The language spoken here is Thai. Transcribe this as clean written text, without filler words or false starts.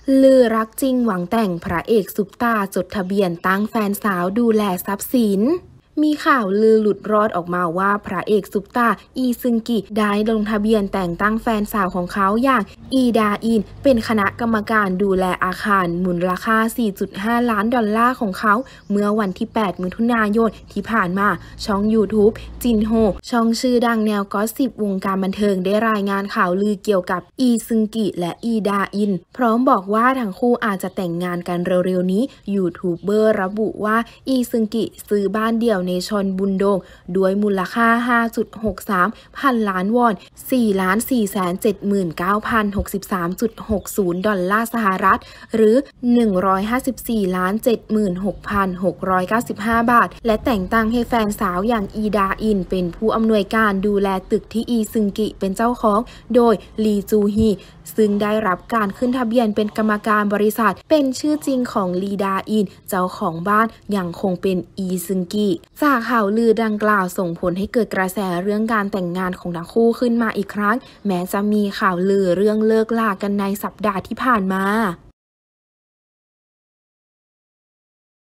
ลือรักจริงหวังแต่งพระเอกซุปตาจดทะเบียนตั้งแฟนสาวดูแลทรัพย์สินมีข่าวลือหลุดรอดออกมาว่าพระเอกซุปตาอีซึงกิได้ลงทะเบียนแต่งตั้งแฟนสาวของเขาอย่างอีดาอินเป็นคณะกรรมการดูแลอาคารมูลค่า 4.5 ล้านดอลลาร์ของเขาเมื่อวันที่ 8 มิถุนายนที่ผ่านมาช่อง YouTube จินโฮช่องชื่อดังแนวก็อสซิปวงการบันเทิงได้รายงานข่าวลือเกี่ยวกับอีซึงกิและอีดาอินพร้อมบอกว่าทั้งคู่อาจจะแต่งงานกันเร็วๆนี้ยูทูบเบอร์ระบุว่าอีซึงกิซื้อบ้านเดี่ยวในชนบุนโดงด้วยมูลค่า 5.63 พันล้านวอน 4,479,063.60 ดอลลาร์สหรัฐหรือ 154,76,695 บาทและแต่งตั้งให้แฟนสาวอย่างอีดาอินเป็นผู้อำนวยการดูแลตึกที่อีซึงกิเป็นเจ้าของโดยลีจูฮีซึ่งได้รับการขึ้นทะเบียนเป็นกรรมการบริษัทเป็นชื่อจริงของลีดาอินเจ้าของบ้านยังคงเป็นอีซึงกิจากข่าวลือดังกล่าวส่งผลให้เกิดกระแสเรื่องการแต่งงานของทั้งคู่ขึ้นมาอีกครั้งแม้จะมีข่าวลือเรื่องเลิกลากันในสัปดาห์ที่ผ่านมา